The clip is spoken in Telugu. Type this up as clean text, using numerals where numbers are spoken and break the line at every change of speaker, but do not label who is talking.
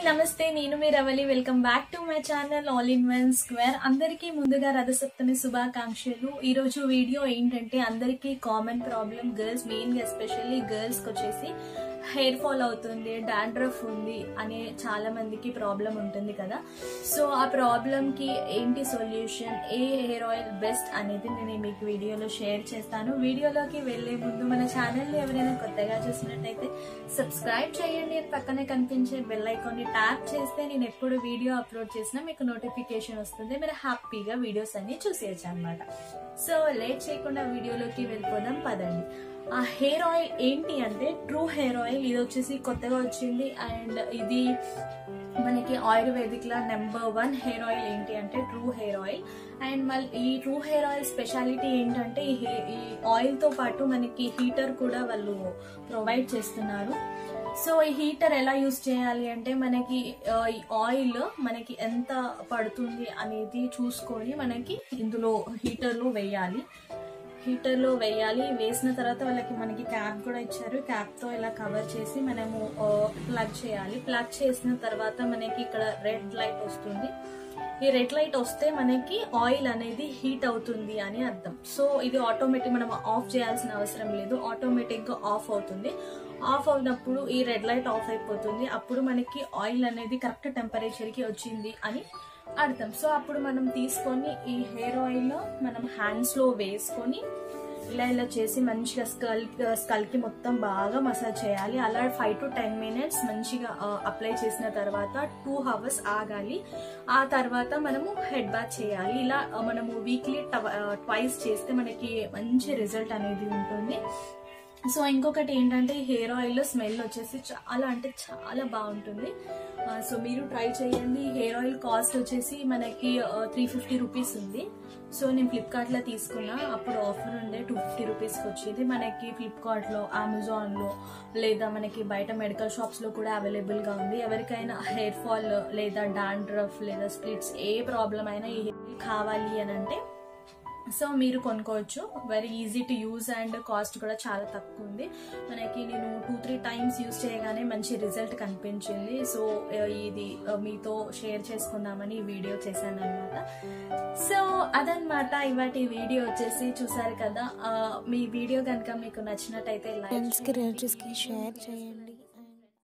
నమస్తే నేను మీ Ravali welcome back to my channel all in one square అందరికీ ముందుగా రథసప్తమి శుభాకాంక్షలు। ఈ రోజు వీడియో ఏంటంటే అందరికీ కామన్ ప్రాబ్లం గర్ల్స్ మెయిన్ గా ఎస్పెషల్లీ గర్ల్స్ కి వచ్చేసి హెయిర్ ఫాల్ అవుతుంది, డాండ్రఫ్ ఉంది అనే చాలా మందికి ప్రాబ్లం ఉంటుంది కదా। సో ఆ ప్రాబ్లం కి ఏంటి సొల్యూషన్, ఏ హెయిర్ ఆయిల్ బెస్ట్ అనేది నేను మీకు వీడియోలో షేర్ చేస్తాను। వీడియోలోకి వెళ్లే ముందు మన ఛానల్ ని ఎవరైనా కొత్తగా చూసినట్టయితే సబ్స్క్రైబ్ చేయండి, పక్కనే కనిపించే బెల్ ఐకాన్ ని ట్యాప్ చేస్తే నేను ఎప్పుడు వీడియో అప్లోడ్ చేసినా మీకు నోటిఫికేషన్ వస్తుంది, మీరు హ్యాపీగా వీడియోస్ అన్ని చూసేయచ్చు అన్నమాట। సో లేట్ చేయకుండా వీడియోలోకి వెళ్ళిపోదాం పదండి। ఆ హెయిర్ ఆయిల్ ఏంటి అంటే ట్రూ హెయిర్ ఆయిల్, ఇది వచ్చేసి కొత్తగా వచ్చింది అండ్ ఇది మనకి ఆయుర్వేదిక్ లా నెంబర్ 1 హెయిర్ ఆయిల్ ఏంటి అంటే ట్రూ హెయిర్ ఆయిల్। అండ్ మళ్ళీ ఈ ట్రూ హెయిర్ ఆయిల్ స్పెషాలిటీ ఏంటంటే ఈ ఆయిల్ తో పాటు మనకి హీటర్ కూడా వాళ్ళు ప్రొవైడ్ చేస్తున్నారు। సో ఈ హీటర్ ఎలా యూజ్ చేయాలి అంటే మనకి ఈ ఆయిల్ మనకి ఎంత పడుతుంది అనేది చూసుకొని మనకి ఇందులో హీటర్లో వేయాలి, వేసిన తర్వాత వాళ్ళకి మనకి క్యాప్ కూడా ఇచ్చారు, క్యాప్ తో ఇలా కవర్ చేసి మనము ప్లగ్ చేయాలి। ప్లగ్ చేసిన తర్వాత మనకి ఇక్కడ రెడ్ లైట్ వస్తుంది, ఈ రెడ్ లైట్ వస్తే మనకి ఆయిల్ అనేది హీట్ అవుతుంది అని అర్థం। సో ఇది ఆటోమేటిక్, మనం ఆఫ్ చేయాల్సిన అవసరం లేదు, ఆటోమేటిక్ గా ఆఫ్ అవుతుంది। ఆఫ్ అవునప్పుడు ఈ రెడ్ లైట్ ఆఫ్ అయిపోతుంది, అప్పుడు మనకి ఆయిల్ అనేది కరెక్ట్ టెంపరేచర్ కి వచ్చింది అని అర్థం। సో అప్పుడు మనం తీసుకొని ఈ హెయిర్ ఆయిల్ మనం హ్యాండ్స్ లో వేసుకొని ఇలా చేసి మంచిగా స్కల్ కి మొత్తం బాగా మసాజ్ చేయాలి। అలా 5 to 10 minutes మంచిగా అప్లై చేసిన తర్వాత 2 hours ఆగాలి। ఆ తర్వాత మనము హెడ్ బాత్ చేయాలి। ఇలా మనము వీక్లీ ట్వైస్ చేస్తే మనకి మంచి రిజల్ట్ అనేది ఉంటుంది। సో ఇంకొకటి ఏంటంటే హెయిర్ ఆయిల్ స్మెల్ వచ్చేసి చాలా అంటే చాలా బాగుంటుంది, సో మీరు ట్రై చేయండి। హెయిర్ ఆయిల్ కాస్ట్ వచ్చేసి మనకి 350 రూపీస్ ఉంది। సో నేను ఫ్లిప్కార్ట్ లో తీసుకున్నా, అప్పుడు ఆఫర్ ఉండే 250 రూపీస్కి వచ్చేది మనకి ఫ్లిప్కార్ట్ లో, అమెజాన్ లో, లేదా మనకి బయట మెడికల్ షాప్స్ లో కూడా అవైలబుల్ గా ఉంది। ఎవరికైనా హెయిర్ ఫాల్ లేదా డాండ్రఫ్ లేదా స్ప్లిట్స్ ఏ ప్రాబ్లం అయినా ఈ హెయిర్ కావాలి అని అంటే సో మీరు కొనుక్కోవచ్చు, very easy to use and cost కూడా చాలా తక్కువ ఉంది మనకి। నేను 2-3 టైమ్స్ యూజ్ చేయగానే మంచి రిజల్ట్ కనిపించింది। సో ఇది మీతో షేర్ చేసుకుందామని ఈ వీడియో చేశాను అనమాట। సో అదనమాట ఇవాటి వీడియో వచ్చేసి, చూసారు కదా, మీ వీడియో కనుక మీకు నచ్చినట్టయితే లైక్
షేర్ చేయండి।